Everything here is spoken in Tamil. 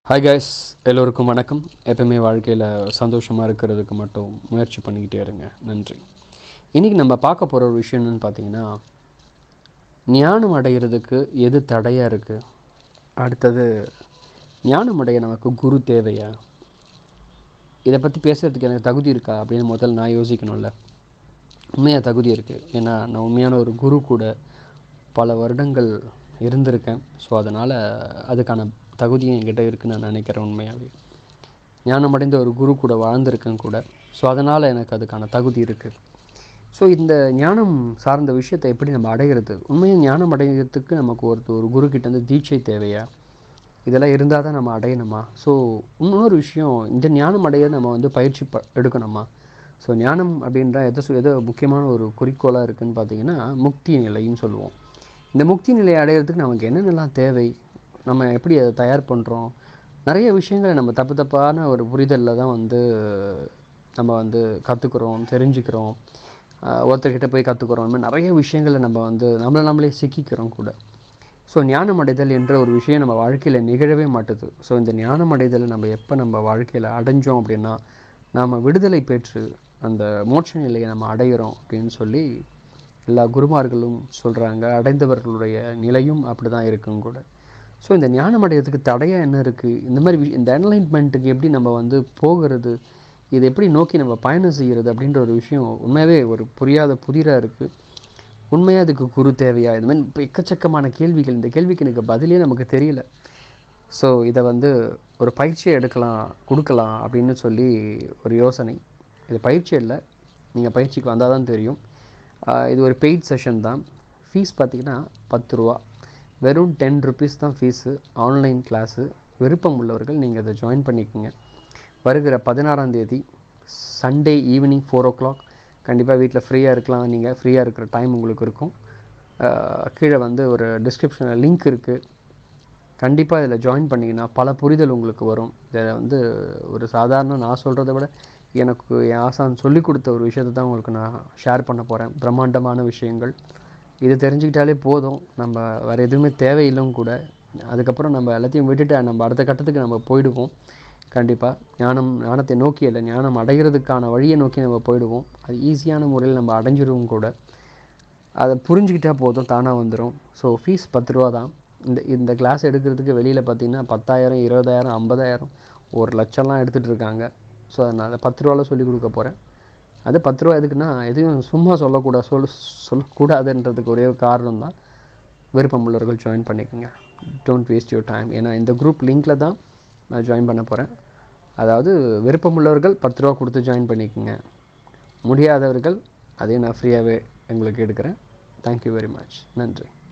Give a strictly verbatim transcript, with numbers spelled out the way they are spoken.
ஹாய் கைஸ், எல்லோருக்கும் வணக்கம். எப்பவுமே வாழ்க்கையில் சந்தோஷமாக இருக்கிறதுக்கு மட்டும் முயற்சி பண்ணிக்கிட்டே இருங்க. நன்றி. இன்றைக்கி நம்ம பார்க்க போகிற ஒரு விஷயம் என்னென்னு பார்த்தீங்கன்னா, ஞானம் அடைகிறதுக்கு எது தடையாக இருக்குது, அடுத்தது ஞானம் அடைய நமக்கு குரு தேவையா, இதை பற்றி பேசுகிறதுக்கு எனக்கு தகுதி இருக்கா அப்படின்னு முதல்ல நான் யோசிக்கணும்ல. உண்மையாக தகுதி இருக்குது. ஏன்னா நான் உண்மையான ஒரு குரு கூட பல வருடங்கள் இருந்திருக்கேன். ஸோ அதனால் அதுக்கான தகுதியும் என்கிட்ட இருக்குன்னு நான் நினைக்கிறேன். உண்மையாகவே ஞானமடைந்த ஒரு குரு கூட வாழ்ந்திருக்கேன் கூட. ஸோ அதனால் எனக்கு அதுக்கான தகுதி இருக்குது. ஸோ இந்த ஞானம் சார்ந்த விஷயத்தை எப்படி நம்ம அடைகிறது, உண்மையாக ஞானம் அடைகிறதுக்கு நமக்கு ஒரு ஒரு குருக்கிட்டேருந்து தீட்சை தேவையா, இதெல்லாம் இருந்தால் தான் நம்ம அடையணுமா? ஸோ இன்னொரு விஷயம், இந்த ஞானம் அடைய நம்ம வந்து பயிற்சி ப எடுக்கணுமா? ஸோ ஞானம் அப்படின்ற எதை எதோ முக்கியமான ஒரு குறிக்கோளாக இருக்குதுன்னு பார்த்தீங்கன்னா, முக்தி நிலைன்னு சொல்லுவோம். இந்த முக்தி நிலையை அடையிறதுக்கு நமக்கு என்னென்னலாம் தேவை, நம்ம எப்படி அதை தயார் பண்ணுறோம், நிறைய விஷயங்களை நம்ம தப்பு தப்பான ஒரு புரிதலில் தான் வந்து நம்ம வந்து கற்றுக்குறோம், தெரிஞ்சுக்கிறோம், ஒருத்தர்கிட்ட போய் கற்றுக்குறோம். இந்த மாதிரி நிறைய விஷயங்களை நம்ம வந்து நம்மளை நம்மளே சிக்கிக்கிறோம் கூட. ஸோ ஞானம் அடைதல் என்ற ஒரு விஷயம் நம்ம வாழ்க்கையில் நிகழவே மாட்டுது. ஸோ இந்த ஞானம் அடைதலை நம்ம எப்போ நம்ம வாழ்க்கையில் அடைஞ்சோம் அப்படின்னா, நாம் விடுதலை பெற்று அந்த மோட்ச நிலையை நம்ம அடைகிறோம் அப்படின்னு சொல்லி எல்லா குருமார்களும் சொல்கிறாங்க. அடைந்தவர்களுடைய நிலையும் அப்படி தான் இருக்குங்க கூட. ஸோ இந்த ஞானம் அடைகிறதுக்கு தடையாக என்ன இருக்குது, இந்த மாதிரி இந்த என்லைன்மெண்ட்டுக்கு எப்படி நம்ம வந்து போகிறது, இதை எப்படி நோக்கி நம்ம பயணம் செய்கிறது அப்படின்ற ஒரு விஷயம் உண்மையாகவே ஒரு புரியாத புதிராக இருக்குது. உண்மையாக அதுக்கு குரு தேவையா, இந்த மாதிரி இப்போ எக்கச்சக்கமான கேள்விகள். இந்த கேள்விக்கு எனக்கு பதிலே நமக்கு தெரியல. ஸோ இதை வந்து ஒரு பயிற்சியை எடுக்கலாம், கொடுக்கலாம் அப்படின்னு சொல்லி ஒரு யோசனை. இது பயிற்சி இல்லை, நீங்கள் பயிற்சிக்கு வந்தால் தான் தெரியும். இது ஒரு பெய்ட் செஷன் தான். ஃபீஸ் பார்த்திங்கன்னா பத்து ரூபா, வெறும் டென் ருபீஸ் தான் ஃபீஸு. Online class. விருப்பம் உள்ளவர்கள் நீங்கள் அதை ஜாயின் பண்ணிக்கோங்க. வருகிற பதினாறாம் தேதி Sunday evening four o'clock கண்டிப்பாக வீட்டில் ஃப்ரீயாக இருக்கலாம். நீங்கள் ஃப்ரீயாக இருக்கிற டைம் உங்களுக்கு இருக்கும். கீழே வந்து ஒரு டிஸ்கிரிப்ஷனில் லிங்க் இருக்குது. கண்டிப்பாக இதில் ஜாயின் பண்ணிங்கன்னா பல புரிதல் உங்களுக்கு வரும். இதை வந்து ஒரு சாதாரண நான் சொல்கிறத விட எனக்கு என் ஆசான் சொல்லி கொடுத்த ஒரு விஷயத்தை தான் உங்களுக்கு நான் ஷேர் பண்ண போகிறேன். பிரம்மாண்டமான விஷயங்கள். இது தெரிஞ்சுக்கிட்டாலே போதும், நம்ம வேறு எதுவுமே தேவையில்லையும் கூட. அதுக்கப்புறம் நம்ம எல்லாத்தையும் விட்டுட்டு நம்ம அடுத்த கட்டத்துக்கு நம்ம போயிடுவோம். கண்டிப்பாக ஞானம் ஞானத்தை நோக்கி இல்லை, ஞானம் அடைகிறதுக்கான வழியை நோக்கி நம்ம போயிடுவோம். அது ஈஸியான முறையில் நம்ம அடைஞ்சிடுவோம் கூட. அதை புரிஞ்சுக்கிட்டால் போதும், தானாக வந்துடும். ஸோ ஃபீஸ் பத்து ரூபா தான். இந்த இந்த கிளாஸ் எடுக்கிறதுக்கு வெளியில் பார்த்திங்கன்னா பத்தாயிரம், இருபதாயிரம், ஐம்பதாயிரம், ஒரு லட்சம்லாம் எடுத்துகிட்டு இருக்காங்க. ஸோ அதனால் பத்து ரூபாவில் சொல்லிக் கொடுக்க போகிறேன். அது பத்து ரூபா எதுக்குன்னா, எதையும் சும்மா சொல்லக்கூடாது, சொல் சொல்லக்கூடாதுன்றதுக்கு ஒரே ஒரு காரணம் தான். விருப்பம் உள்ளவர்கள் ஜாயின் பண்ணிக்கோங்க. Don't waste your time. ஏன்னா இந்த குரூப் லிங்கில் தான் நான் ஜாயின் பண்ண போகிறேன். அதாவது விருப்பம் உள்ளவர்கள் பத்து ரூபா கொடுத்து ஜாயின் பண்ணிக்கோங்க. முடியாதவர்கள் அதையும் நான் ஃப்ரீயாகவே எங்களுக்கு எடுக்கிறேன். Thank you very much. நன்றி.